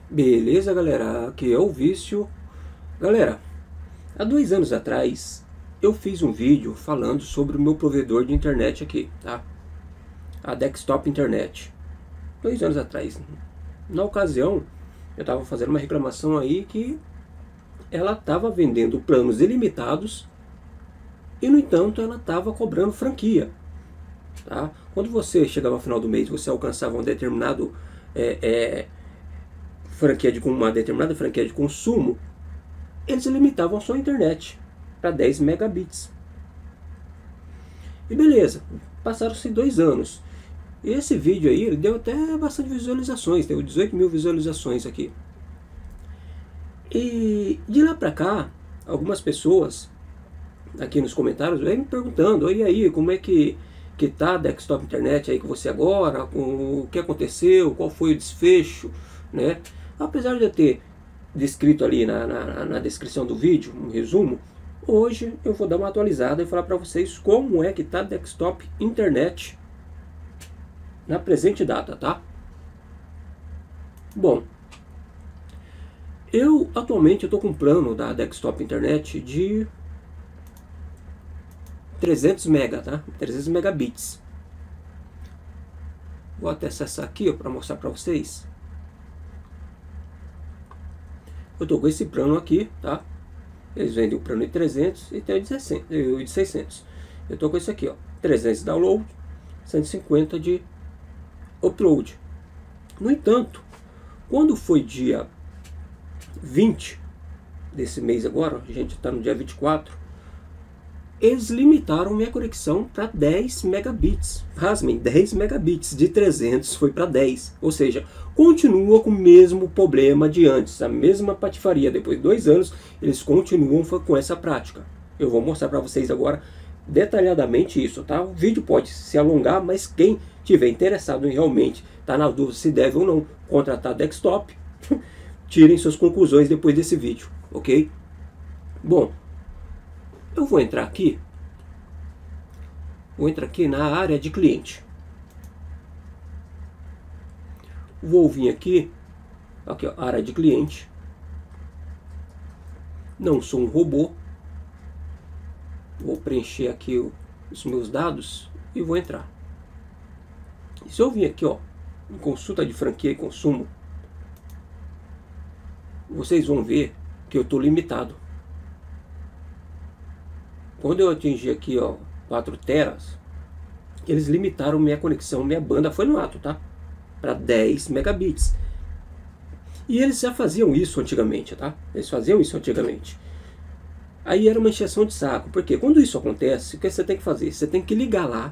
Beleza, galera? Aqui é o Vício. Galera, há 2 anos atrás eu fiz um vídeo falando sobre o meu provedor de internet aqui, tá? A Desktop Internet. 2 anos atrás. Na ocasião, eu estava fazendo uma reclamação aí que ela estava vendendo planos ilimitados e, no entanto, ela estava cobrando franquia, tá? Quando você chegava ao final do mês, você alcançava um determinado uma determinada franquia de consumo, eles limitavam a sua internet para 10 megabits. E beleza, passaram-se 2 anos. E esse vídeo aí, ele deu até bastante visualizações, deu 18 mil visualizações aqui. E de lá pra cá, algumas pessoas aqui nos comentários vêm me perguntando: e aí, como é que tá a Desktop Internet aí com você agora? O que aconteceu? Qual foi o desfecho? Né? Apesar de eu ter descrito ali na descrição do vídeo, um resumo, hoje eu vou dar uma atualizada e falar para vocês como é que está a Desktop Internet na presente data, tá? Bom, eu atualmente estou com um plano da Desktop Internet de 300 mega, tá? 300 megabits. Vou até acessar aqui para mostrar para vocês. Eu estou com esse plano aqui, tá? Eles vendem o plano de 300 e tem o de 600. Eu estou com esse aqui, ó, 300 de download, 150 de upload. No entanto, quando foi dia 20 desse mês agora, a gente está no dia 24, eles limitaram minha conexão para 10 megabits. Pasmem, 10 megabits, de 300 foi para 10. Ou seja, continua com o mesmo problema de antes, a mesma patifaria. Depois de 2 anos, eles continuam com essa prática. Eu vou mostrar para vocês agora detalhadamente isso, tá? O vídeo pode se alongar, mas quem tiver interessado em realmente estar na dúvida se deve ou não contratar a Desktop, tirem suas conclusões depois desse vídeo, ok? Bom, eu vou entrar aqui na área de cliente. Vou vir aqui ó, área de cliente. Não sou um robô. Vou preencher aqui os meus dados e vou entrar. E se eu vir aqui, ó, em consulta de franquia e consumo, vocês vão ver que eu estou limitado. Quando eu atingi aqui, ó, 4 teras, eles limitaram minha conexão, minha banda foi no ato, tá? Para 10 megabits. E eles já faziam isso antigamente, tá? Eles faziam isso antigamente. Aí era uma encheção de saco, porque quando isso acontece, o que você tem que fazer? Você tem que ligar lá,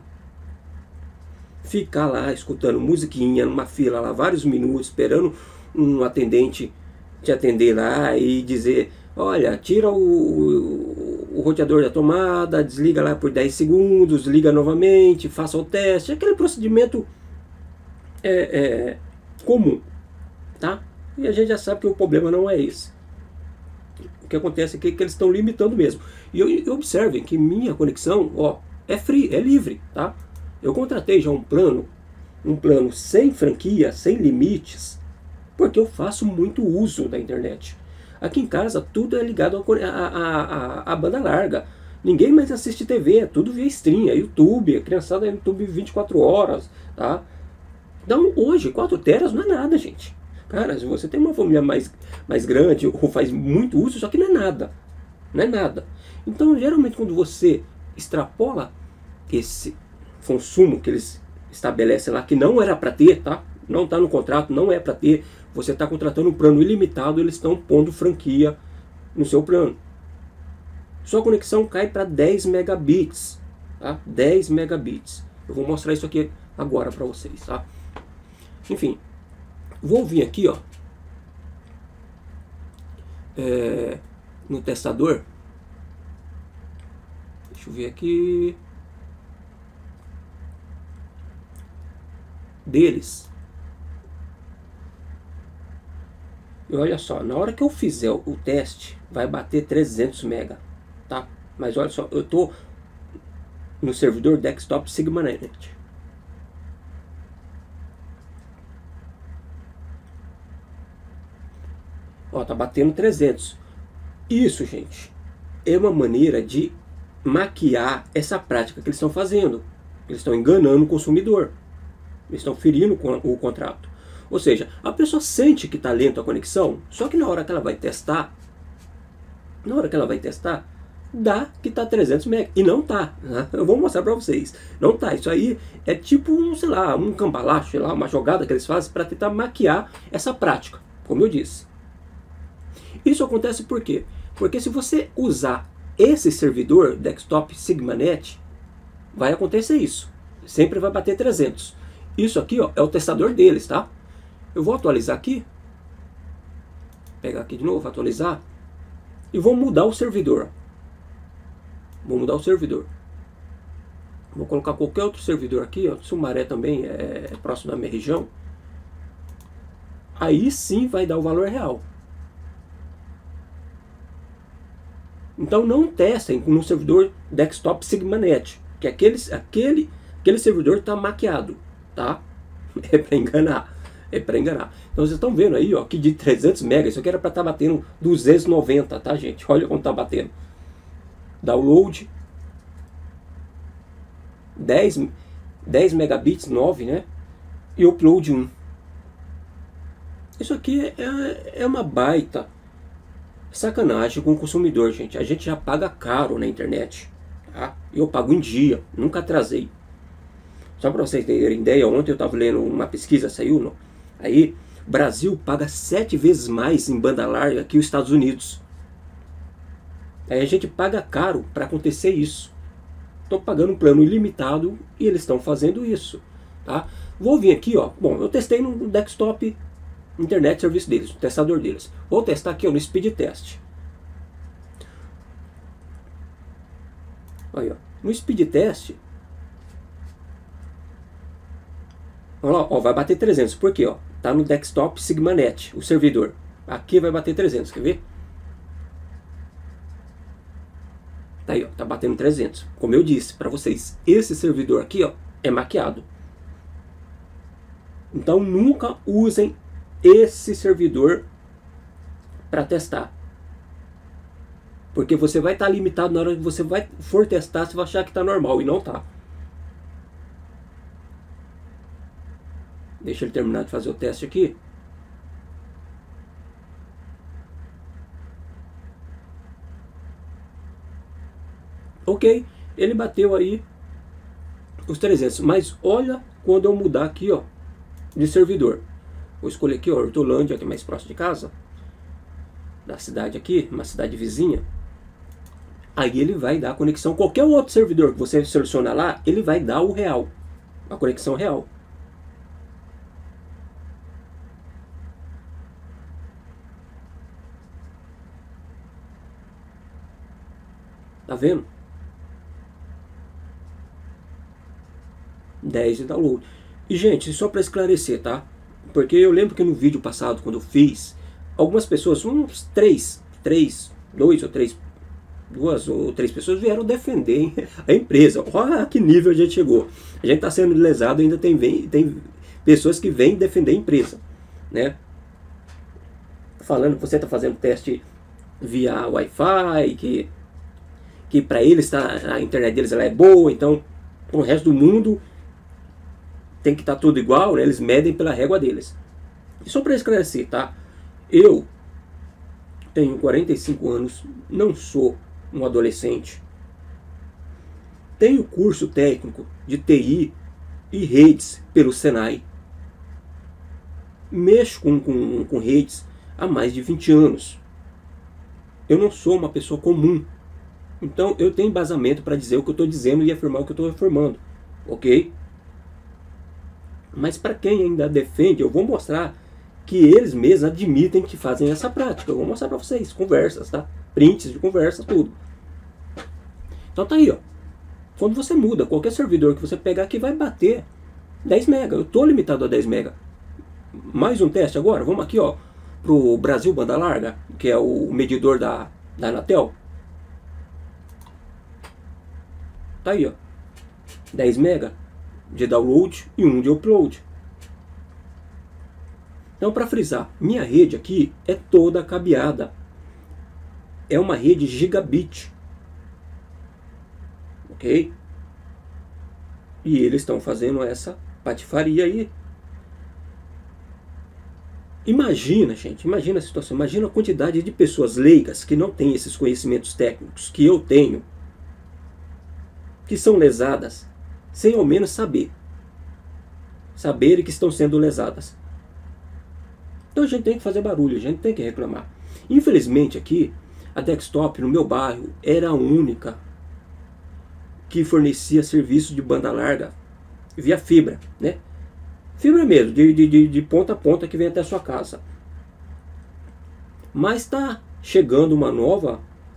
ficar lá escutando musiquinha numa fila lá vários minutos, esperando um atendente te atender lá e dizer: olha, tira o roteador da tomada, desliga lá por 10 segundos, liga novamente, faça o teste, aquele procedimento comum, tá? E a gente já sabe que o problema não é esse. O que acontece aqui é que eles estão limitando mesmo. E observem que minha conexão, ó, é free, é livre, tá? Eu contratei já um plano sem franquia, sem limites, porque eu faço muito uso da internet. Aqui em casa tudo é ligado à banda larga. Ninguém mais assiste TV, é tudo via stream, é YouTube, a criançada é YouTube 24 horas, tá? Então hoje 4 teras não é nada, gente. Cara, se você tem uma família mais grande ou faz muito uso, só que não é nada. Não é nada. Então geralmente quando você extrapola esse consumo que eles estabelecem lá, que não era para ter, tá? Não está no contrato, não é para ter. Você está contratando um plano ilimitado, eles estão pondo franquia no seu plano. Sua conexão cai para 10 megabits, tá? 10 megabits. Eu vou mostrar isso aqui agora para vocês, tá? Enfim, vou vir aqui, ó, no testador. Deixa eu ver aqui. Deles. E olha só, na hora que eu fizer o teste, vai bater 300 mega, tá? Mas olha só, eu tô no servidor Desktop SigmaNet. Ó, tá batendo 300. Isso, gente, é uma maneira de maquiar essa prática que eles estão fazendo. Eles estão enganando o consumidor. Eles estão ferindo o contrato. Ou seja, a pessoa sente que está lento a conexão, só que na hora que ela vai testar, dá que está 300 MB. E não tá. Né? Eu vou mostrar para vocês. Não tá. Isso aí é tipo, sei lá, um cambalacho, sei lá, uma jogada que eles fazem para tentar maquiar essa prática, como eu disse. Isso acontece por quê? Porque se você usar esse servidor desktop SigmaNet, vai acontecer isso. Sempre vai bater 300. Isso aqui, ó, é o testador deles, tá? Eu vou atualizar aqui. Pegar aqui de novo, atualizar. E vou mudar o servidor. Vou mudar o servidor. Vou colocar qualquer outro servidor aqui, ó. Sumaré também é próximo da minha região. Aí sim vai dar o valor real. Então não testem no servidor desktop SigmaNet, que aquele servidor está maquiado, tá? É para enganar. É para enganar. Então vocês estão vendo aí, ó, que de 300 MB, isso aqui era para estar batendo 290, tá, gente? Olha como está batendo. Download 10 megabits, 9, né? E upload 1. Isso aqui é uma baita sacanagem com o consumidor, gente. A gente já paga caro na internet, tá? Eu pago em dia, nunca atrasei. Só para vocês terem ideia, ontem eu estava lendo uma pesquisa, saiu, aí, o Brasil paga 7 vezes mais em banda larga que os Estados Unidos. Aí a gente paga caro para acontecer isso. Estou pagando um plano ilimitado e eles estão fazendo isso, tá? Vou vir aqui, ó. Bom, eu testei no desktop Internet Service deles, o testador deles. Vou testar aqui, ó, no Speed Test. Aí, ó, no Speed Test, olha lá, ó, vai bater 300. Por quê? Ó, tá no desktop SigmaNet, o servidor. Aqui vai bater 300, quer ver? Tá aí, ó, tá batendo 300. Como eu disse para vocês, esse servidor aqui, ó, é maquiado. Então nunca usem esse servidor para testar. Porque você vai estar limitado na hora que você for testar, você vai achar que está normal e não tá. Deixa ele terminar de fazer o teste aqui. Ok, ele bateu aí os 300, mas olha quando eu mudar aqui, ó, de servidor. Vou escolher aqui, ó, Hortolândia, que é mais próximo de casa, da cidade aqui, uma cidade vizinha. Aí ele vai dar a conexão, qualquer outro servidor que você seleciona lá, ele vai dar o real, a conexão real. Tá vendo? 10 de download. E gente, só para esclarecer, tá? Porque eu lembro que no vídeo passado, quando eu fiz, algumas pessoas, duas ou três pessoas vieram defender a empresa. Olha que nível a gente chegou. A gente está sendo lesado, ainda tem pessoas que vêm defender a empresa, né? Falando que você está fazendo teste via Wi-Fi, que para eles a internet deles ela é boa, então o resto do mundo tem que estar tudo igual, né? Eles medem pela régua deles. E só para esclarecer, tá? Eu tenho 45 anos, não sou um adolescente. Tenho curso técnico de TI e redes pelo Senai. Mexo com redes há mais de 20 anos. Eu não sou uma pessoa comum. Então eu tenho embasamento para dizer o que eu estou dizendo e afirmar o que eu estou afirmando. Ok? Mas para quem ainda defende, eu vou mostrar que eles mesmos admitem que fazem essa prática. Eu vou mostrar para vocês, conversas, tá? Prints de conversa, tudo. Então tá aí, ó. Quando você muda qualquer servidor que você pegar aqui, vai bater 10 MB. Eu tô limitado a 10 MB. Mais um teste agora. Vamos aqui, ó, pro Brasil Banda Larga, que é o medidor da Anatel. Tá aí, ó. 10 MB de download e 1 de upload. Então, para frisar, minha rede aqui é toda cabeada. É uma rede gigabit. Ok? E eles estão fazendo essa patifaria aí. Imagina, gente, imagina a situação, imagina a quantidade de pessoas leigas que não têm esses conhecimentos técnicos que eu tenho, que são lesadas, sem ao menos saberem que estão sendo lesadas. Então a gente tem que fazer barulho, a gente tem que reclamar. Infelizmente aqui, a Dextop no meu bairro era a única que fornecia serviço de banda larga via fibra, né? Fibra mesmo, de ponta a ponta que vem até a sua casa. Mas está chegando uma nova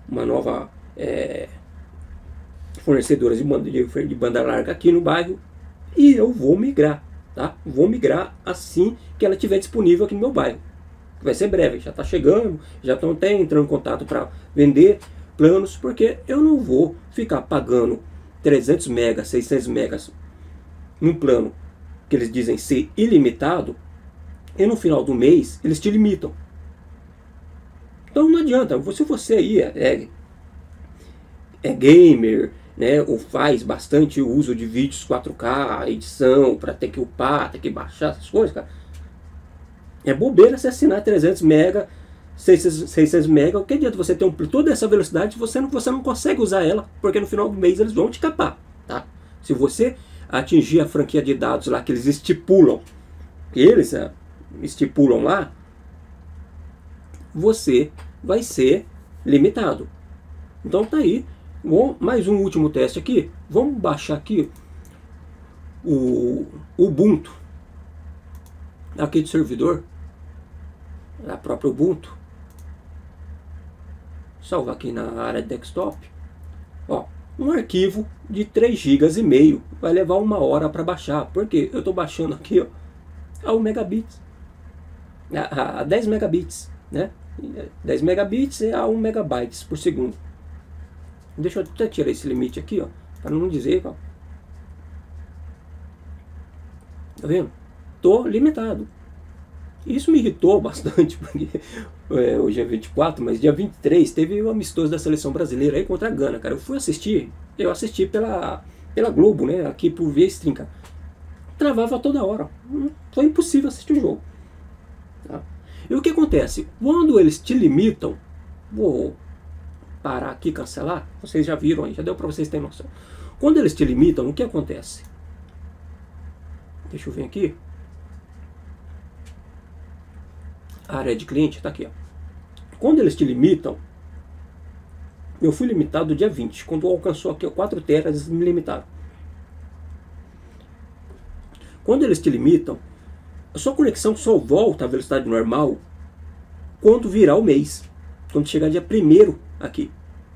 fornecedora de banda larga aqui no bairro. E eu vou migrar, tá? Vou migrar assim que ela estiver disponível aqui no meu bairro. Vai ser breve, já está chegando, já estão até entrando em contato para vender planos, porque eu não vou ficar pagando 300 megas, 600 megas num plano que eles dizem ser ilimitado, e no final do mês eles te limitam. Então não adianta, se você aí é gamer, né, ou faz bastante uso de vídeos 4K, edição, para ter que upar, ter que baixar essas coisas, cara, é bobeira você assinar 300 mega, 600 mega, o que adianta você ter toda essa velocidade, você não consegue usar ela, porque no final do mês eles vão te capar, tá? Se você atingir a franquia de dados lá que eles estipulam, lá, você vai ser limitado. Então tá aí. Bom, mais um último teste aqui. Vamos baixar aqui o Ubuntu aqui do servidor, a própria Ubuntu. Salvar aqui na área de desktop. Ó, um arquivo de 3,5 GB vai levar 1 hora para baixar, porque eu estou baixando aqui, ó, a 1 megabits, a 10 megabits, né? 10 megabits é a 1 megabytes por segundo. Deixa eu até tirar esse limite aqui, ó, para não dizer, ó. Tá vendo? Tô limitado. Isso me irritou bastante, porque hoje é 24, mas dia 23 teve o amistoso da seleção brasileira aí contra a Gana, cara. Eu assisti pela Globo, né, aqui por via stream, cara. Travava toda hora. Foi impossível assistir o jogo. Tá? E o que acontece? Quando eles te limitam, vou parar aqui, cancelar, vocês já viram aí, já deu para vocês terem noção. Quando eles te limitam, o que acontece? Deixa eu ver aqui. A área de cliente está aqui, ó. Quando eles te limitam, eu fui limitado dia 20, quando alcançou aqui, ó, 4 teras, eles me limitaram. Quando eles te limitam, a sua conexão só volta à velocidade normal quando virar o mês, quando chegar dia 1º aqui.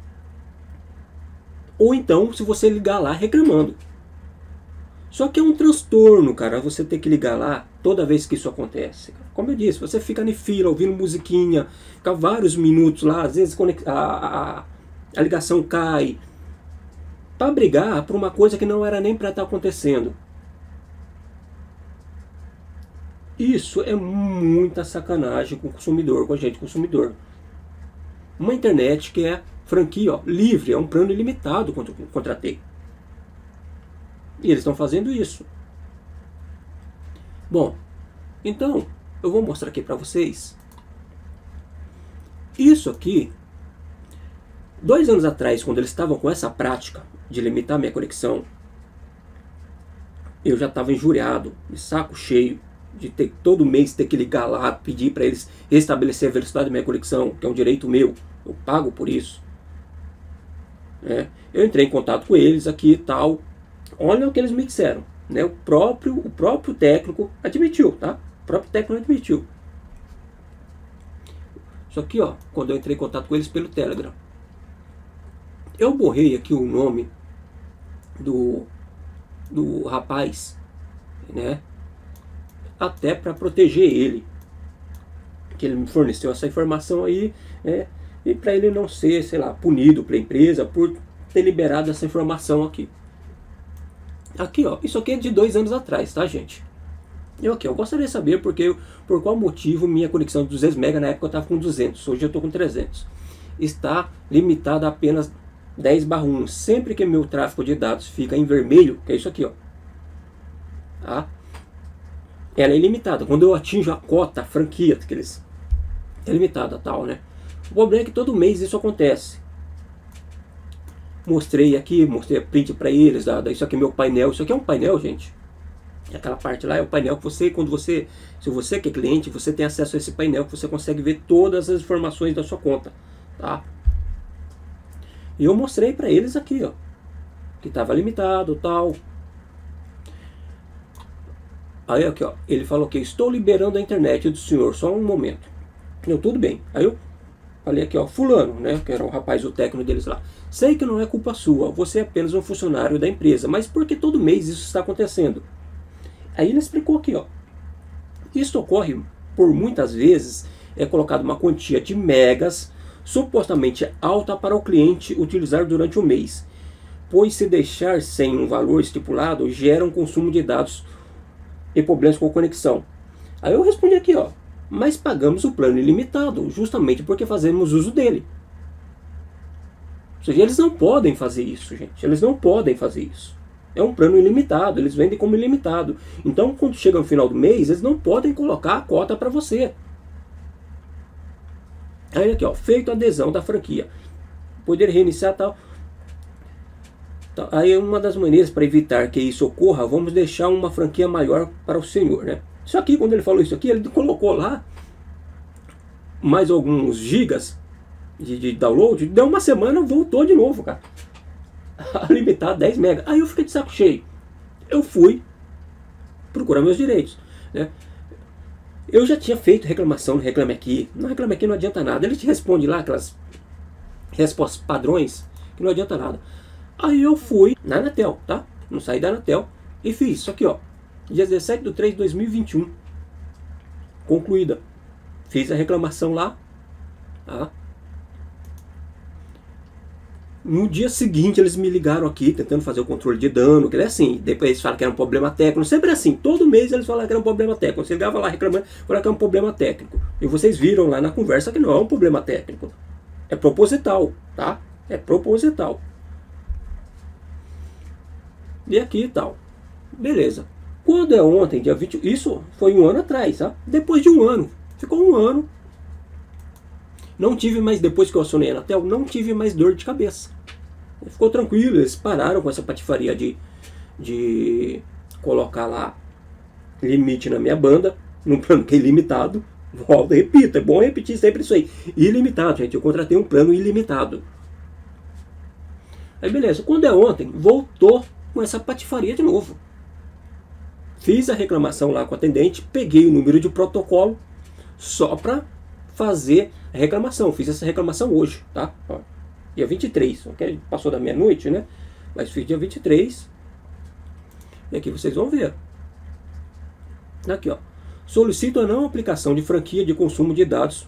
Ou então, se você ligar lá reclamando. Só que é um transtorno, cara, você ter que ligar lá toda vez que isso acontece. Como eu disse, você fica em fila, ouvindo musiquinha, fica vários minutos lá, às vezes a ligação cai, para brigar por uma coisa que não era nem para estar acontecendo. Isso é muita sacanagem com o consumidor, com a gente consumidor. Uma internet que é franquia, ó, livre, é um plano ilimitado quanto eu contratei. E eles estão fazendo isso. Bom, então eu vou mostrar aqui para vocês. Isso aqui, 2 anos atrás, quando eles estavam com essa prática de limitar minha conexão, eu já estava injuriado, de saco cheio, de ter todo mês ter que ligar lá, pedir para eles restabelecer a velocidade da minha conexão, que é um direito meu, eu pago por isso. Eu entrei em contato com eles aqui e tal. Olha o que eles me disseram, né? O próprio técnico admitiu, tá? O próprio técnico admitiu. Só que, ó, quando eu entrei em contato com eles pelo Telegram, eu borrei aqui o nome do rapaz, né? Até para proteger ele, que ele me forneceu essa informação aí, né? E para ele não ser, sei lá, punido pela empresa por ter liberado essa informação aqui. Aqui, ó, isso aqui é de 2 anos atrás, tá, gente? Eu gostaria de saber por qual motivo minha conexão de 200 MB, na época eu estava com 200, hoje eu estou com 300. Está limitada a apenas 10/1. Sempre que meu tráfego de dados fica em vermelho, que é isso aqui, ó, tá? Ela é ilimitada. Quando eu atinjo a cota, a franquia, que eles é limitada, tal, né? O problema é que todo mês isso acontece. Mostrei aqui, mostrei a print para eles, isso aqui é meu painel. Isso aqui é um painel, gente. Aquela parte lá é o painel que você, se você que é cliente, você tem acesso a esse painel que você consegue ver todas as informações da sua conta, tá? E eu mostrei para eles aqui, ó, que estava limitado, tal. Aí aqui, ó, ele falou que estou liberando a internet do senhor, só um momento. Eu, tudo bem. Aí eu falei aqui, ó, fulano, né, que era o rapaz, o técnico deles lá. Sei que não é culpa sua, você é apenas um funcionário da empresa, mas por que todo mês isso está acontecendo? Aí ele explicou aqui, ó. Isso ocorre por muitas vezes é colocada uma quantia de megas supostamente alta para o cliente utilizar durante o mês, pois se deixar sem um valor estipulado gera um consumo de dados e problemas com a conexão. Aí eu respondi aqui, ó, mas pagamos o plano ilimitado justamente porque fazemos uso dele. Ou seja, eles não podem fazer isso, gente. Eles não podem fazer isso. É um plano ilimitado, eles vendem como ilimitado. Então, quando chega no final do mês, eles não podem colocar a cota para você. Aí aqui, ó, feito a adesão da franquia. Poder reiniciar tal. Aí uma das maneiras para evitar que isso ocorra, vamos deixar uma franquia maior para o senhor, né? Só que quando ele falou isso aqui, ele colocou lá mais alguns gigas de download. Deu uma semana, voltou de novo, cara. Limitar 10 MB. Aí eu fiquei de saco cheio. Eu fui procurar meus direitos, né? Eu já tinha feito reclamação no Reclame Aqui. No Reclame Aqui não adianta nada. Ele te responde lá aquelas respostas padrões que não adianta nada. Aí eu fui na Anatel, tá? No site da Anatel e fiz isso aqui, ó. Dia 17/3/2021. Concluída. Fiz a reclamação lá, tá? No dia seguinte eles me ligaram aqui tentando fazer o controle de dano, que é assim, depois eles falam que era um problema técnico, sempre assim, todo mês eles falam que era um problema técnico, você ligava lá reclamando, falaram que era um problema técnico, e vocês viram lá na conversa que não é um problema técnico, é proposital, tá? É proposital. E aqui e tal, beleza. Quando é ontem, dia 20, isso foi um ano atrás, tá? Depois de um ano, ficou um ano. Não tive mais, depois que eu acionei a Anatel, não tive mais dor de cabeça. Ficou tranquilo, eles pararam com essa patifaria de colocar lá limite na minha banda, num plano que é ilimitado. Volta, repito, é bom repetir sempre isso aí. Ilimitado, gente, eu contratei um plano ilimitado. Aí beleza, quando é ontem, voltou com essa patifaria de novo. Fiz a reclamação lá com o atendente, peguei o número de protocolo só para fazer a reclamação. Fiz essa reclamação hoje, tá? Ó, dia 23, okay? Passou da meia-noite, né? Mas fiz dia 23. E aqui vocês vão ver. Aqui, ó. Solicito a não aplicação de franquia de consumo de dados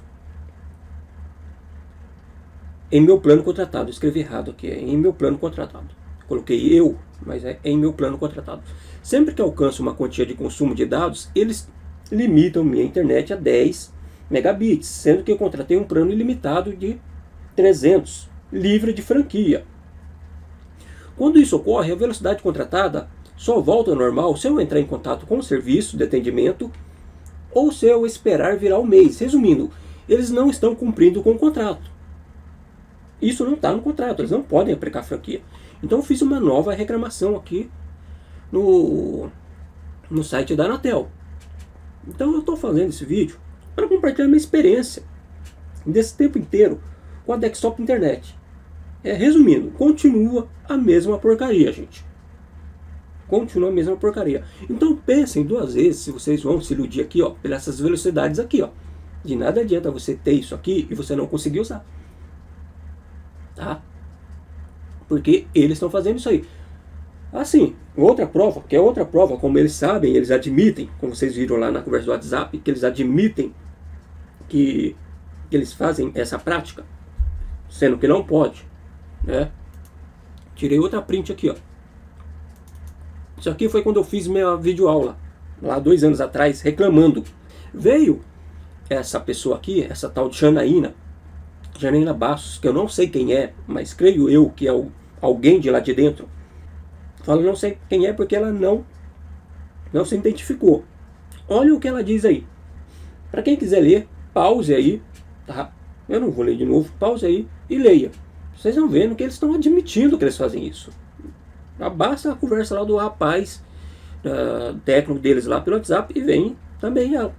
em meu plano contratado. Escrevi errado aqui, é em meu plano contratado. Coloquei eu, mas é em meu plano contratado. Sempre que alcanço uma quantia de consumo de dados, eles limitam minha internet a 10 megabits, sendo que eu contratei um plano ilimitado de 300, livre de franquia. Quando isso ocorre, a velocidade contratada só volta ao normal se eu entrar em contato com o serviço de atendimento ou se eu esperar virar o mês. Resumindo, eles não estão cumprindo com o contrato. Isso não está no contrato, eles não podem aplicar franquia. Então eu fiz uma nova reclamação aqui no site da Anatel. Então eu estou fazendo esse vídeo para compartilhar minha experiência desse tempo inteiro com a Desktop Internet. Resumindo, continua a mesma porcaria, gente. Continua a mesma porcaria. Então pensem duas vezes se vocês vão se iludir aqui, ó, pelas essas velocidades aqui, ó. De nada adianta você ter isso aqui e você não conseguir usar. Tá? Porque eles estão fazendo isso aí. Assim, outra prova, que é outra prova, como eles sabem, eles admitem, como vocês viram lá na conversa do WhatsApp, que eles admitem que eles fazem essa prática, sendo que não pode, né? Tirei outra print aqui, ó. Isso aqui foi quando eu fiz minha videoaula lá 2 anos atrás, reclamando. Veio essa pessoa aqui, essa tal de Janaína Bastos, que eu não sei quem é, mas creio eu que é alguém de lá de dentro. Fala, não sei quem é porque ela não se identificou. Olha o que ela diz aí. Para quem quiser ler, pause aí, tá? Eu não vou ler de novo, pause aí e leia. Vocês vão vendo que eles estão admitindo que eles fazem isso. Basta a conversa lá do rapaz, técnico deles lá pelo WhatsApp, e vem também ela.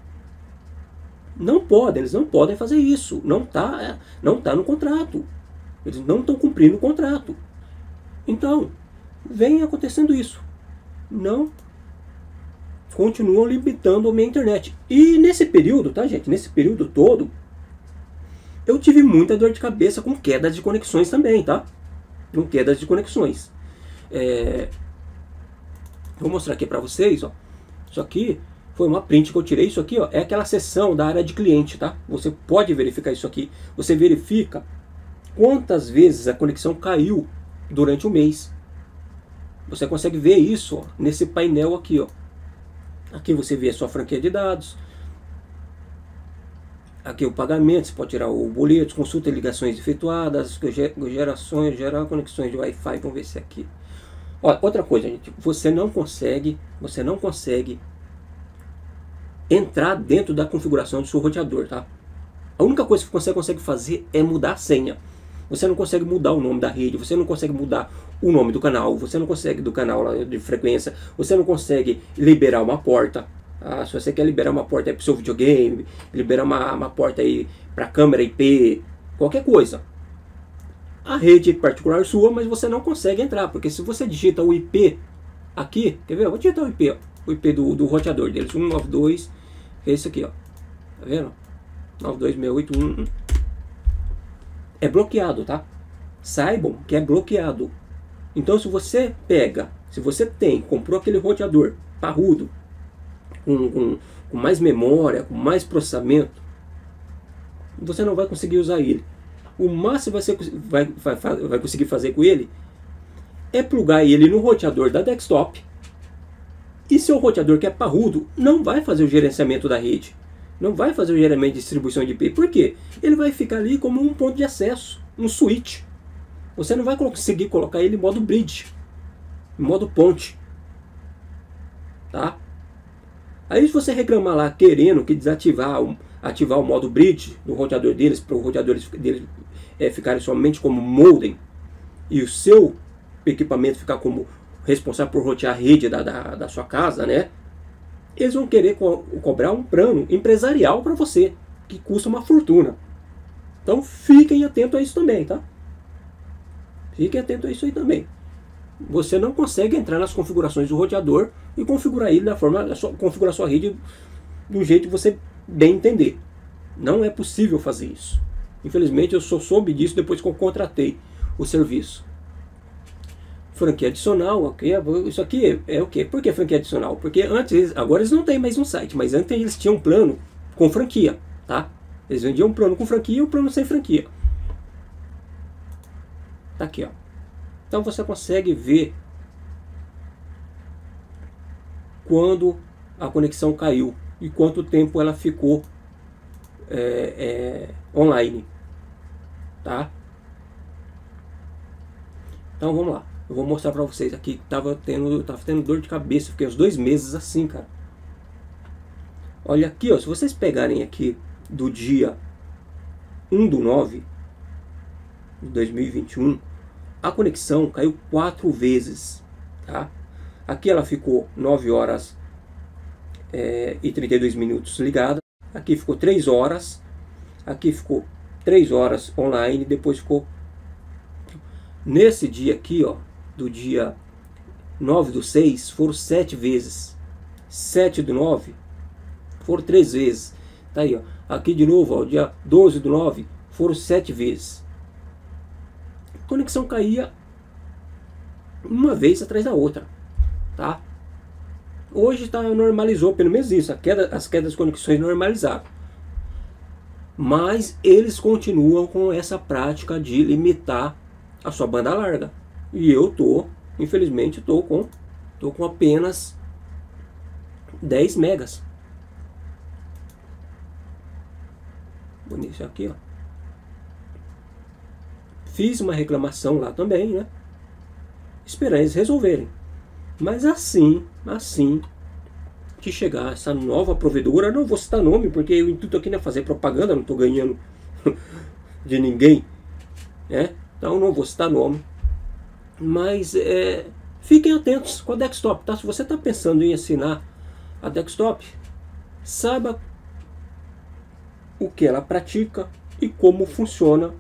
Eles não podem fazer isso. Não tá no contrato. Eles não estão cumprindo o contrato. Então, vem acontecendo isso. Não continuam limitando a minha internet. E nesse período, tá, gente? Nesse período todo, eu tive muita dor de cabeça com quedas de conexões também, tá? Com quedas de conexões. Vou mostrar aqui pra vocês, ó. Isso aqui foi uma print que eu tirei. Isso aqui, ó, é aquela seção da área de cliente, tá? Você pode verificar isso aqui. Você verifica quantas vezes a conexão caiu durante o mês. Você consegue ver isso, ó, nesse painel aqui, ó. Aqui você vê a sua franquia de dados. Aqui o pagamento, você pode tirar o boleto, consulta e ligações efetuadas, gerar conexões de Wi-Fi. Vamos ver se é aqui. Ó, outra coisa, gente, você não consegue entrar dentro da configuração do seu roteador, tá? A única coisa que você consegue fazer é mudar a senha. Você não consegue mudar o nome da rede, você não consegue mudar o nome do canal, você não consegue do canal de frequência, você não consegue liberar uma porta. Se você quer liberar uma porta para o seu videogame, liberar uma porta aí para câmera IP, qualquer coisa. A rede particular sua, mas você não consegue entrar, porque se você digita o IP aqui, quer ver? Eu vou digitar o IP, ó, o IP do roteador deles, 192, é esse aqui, ó, tá vendo? 92.681. É bloqueado, tá? Saibam que é bloqueado. Então se você comprou aquele roteador parrudo, com mais memória, com mais processamento, você não vai conseguir usar ele. O máximo que você vai conseguir fazer com ele é plugar ele no roteador da desktop. E seu roteador que é parrudo não vai fazer o gerenciamento da rede, não vai fazer o gerenciamento de distribuição de IP. Por quê? Ele vai ficar ali como um ponto de acesso, um switch. Você não vai conseguir colocar ele em modo bridge, em modo ponte, tá? Aí se você reclamar lá querendo que ativar o modo bridge no roteador deles, para os roteadores deles ficarem somente como modem, e o seu equipamento ficar como responsável por rotear a rede da sua casa, né? Eles vão querer cobrar um plano empresarial para você, que custa uma fortuna. Então fiquem atentos a isso também, tá? Fiquem atentos a isso aí também. Você não consegue entrar nas configurações do roteador e configurar ele configurar sua rede do jeito que você bem entender. Não é possível fazer isso. Infelizmente eu só soube disso depois que eu contratei o serviço. Franquia adicional, ok? Isso aqui é o quê? Por que franquia adicional? Porque antes, agora eles não têm mais um site, mas antes eles tinham um plano com franquia, tá? Eles vendiam um plano com franquia e um plano sem franquia. Tá aqui, ó. Então você consegue ver quando a conexão caiu e quanto tempo ela ficou online, tá? Então vamos lá. Eu vou mostrar pra vocês aqui que tava tendo dor de cabeça. Fiquei uns 2 meses assim, cara. Olha aqui, ó. Se vocês pegarem aqui do dia 1/9 de 2021, a conexão caiu 4 vezes, tá? Aqui ela ficou 9 horas e 32 minutos ligada. Aqui ficou 3 horas. Aqui ficou 3 horas online. Depois ficou... Nesse dia aqui, ó, do dia 9/6, foram 7 vezes. 7/9 foram 3 vezes. Tá aí, ó. Aqui de novo, ó, dia 12/9, foram 7 vezes. A conexão caía uma vez atrás da outra, tá? Hoje normalizou, pelo menos isso. As quedas de conexões normalizaram. Mas eles continuam com essa prática de limitar a sua banda larga. E eu infelizmente tô com apenas 10 megas. Vou iniciar aqui, ó. Fiz uma reclamação lá também, né? Esperando eles resolverem. Mas assim que chegar essa nova provedora, não vou citar nome, porque o intuito aqui não é fazer propaganda, não estou ganhando de ninguém, né? Então não vou citar nome. Mas fiquem atentos com a Dextop, tá? Se você está pensando em assinar a Dextop, saiba o que ela pratica e como funciona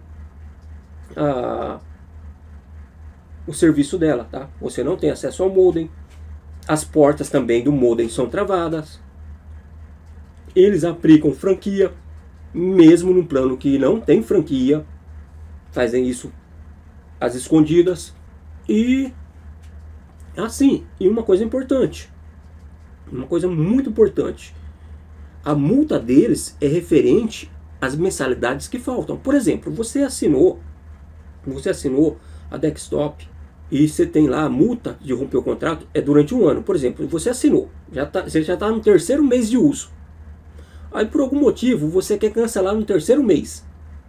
o serviço dela, tá? Você não tem acesso ao modem, as portas também do modem são travadas, eles aplicam franquia, mesmo num plano que não tem franquia, fazem isso às escondidas. E assim, e uma coisa importante, uma coisa muito importante, a multa deles é referente às mensalidades que faltam. Por exemplo, você assinou a Dextop e você tem lá a multa de romper o contrato, é durante um ano. Por exemplo, você assinou, você já está no terceiro mês de uso. Aí por algum motivo você quer cancelar no terceiro mês.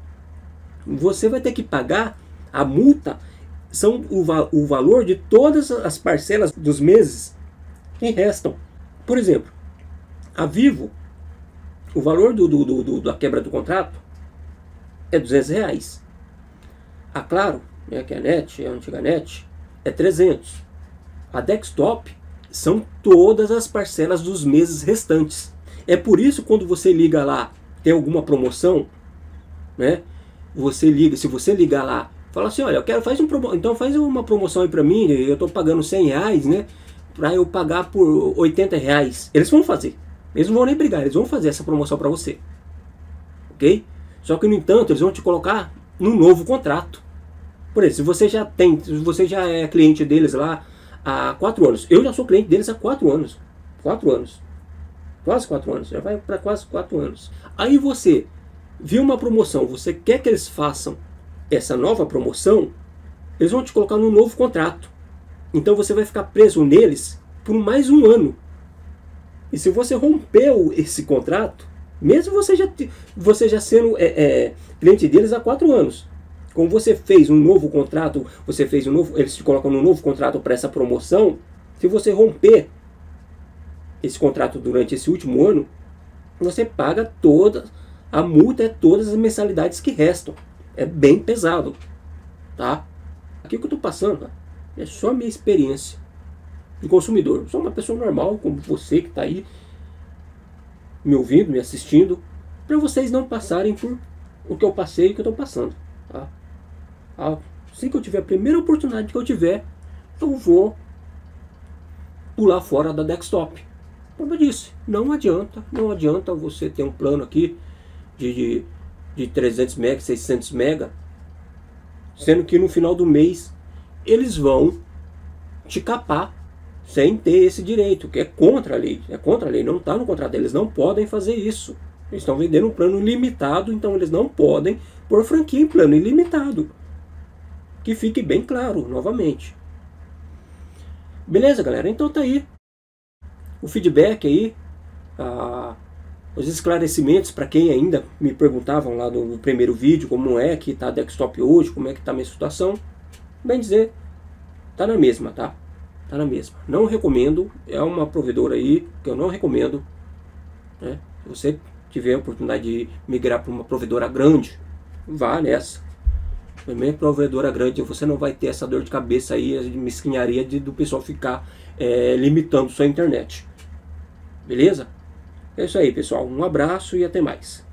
Você vai ter que pagar a multa, são o valor de todas as parcelas dos meses que restam. Por exemplo, a Vivo, o valor da quebra do contrato é R$200. A Claro, que é a NET, a antiga NET, é 300. A Dextop são todas as parcelas dos meses restantes. É por isso, quando você liga lá, tem alguma promoção, né? Se você ligar lá, fala assim, olha, eu quero, então faz uma promoção aí pra mim, eu tô pagando R$100, né? Pra eu pagar por R$80. Eles vão fazer. Eles não vão nem brigar, eles vão fazer essa promoção pra você. Ok? Só que, no entanto, eles vão te colocar no novo contrato. Por exemplo, se você já é cliente deles lá há 4 anos. Eu já sou cliente deles há 4 anos. 4 anos. Quase 4 anos. Já vai para quase 4 anos. Aí você viu uma promoção, você quer que eles façam essa nova promoção, eles vão te colocar no novo contrato. Então você vai ficar preso neles por mais um ano. E se você rompeu esse contrato, mesmo você já sendo cliente deles há 4 anos, como você fez um novo contrato, eles te colocam no novo contrato para essa promoção, se você romper esse contrato durante esse último ano, você paga a multa, todas as mensalidades que restam. É bem pesado, tá? Aqui que eu estou passando é só a minha experiência de consumidor. Eu sou uma pessoa normal, como você que está aí me ouvindo, me assistindo, para vocês não passarem por o que eu passei e o que eu estou passando, tá? Assim que eu tiver a primeira oportunidade que eu tiver, eu vou pular fora da Dextop. Como eu disse, não adianta você ter um plano aqui de 300 MB, 600 MB, sendo que no final do mês eles vão te capar sem ter esse direito, que é contra a lei, não está no contrato, eles não podem fazer isso. Eles estão vendendo um plano limitado, então eles não podem pôr franquia em plano ilimitado. Que fique bem claro, novamente. Beleza, galera? Então tá aí o feedback aí, os esclarecimentos para quem ainda me perguntavam lá no primeiro vídeo, como é que tá a Dextop hoje, como é que tá a minha situação. Bem dizer, tá na mesma, tá? Tá na mesma. Não recomendo, é uma provedora aí que eu não recomendo, né? Se você tiver a oportunidade de migrar para uma provedora grande, vá nessa. Também provedora grande, você não vai ter essa dor de cabeça aí, a mesquinharia do pessoal ficar limitando sua internet. Beleza? É isso aí, pessoal. Um abraço e até mais.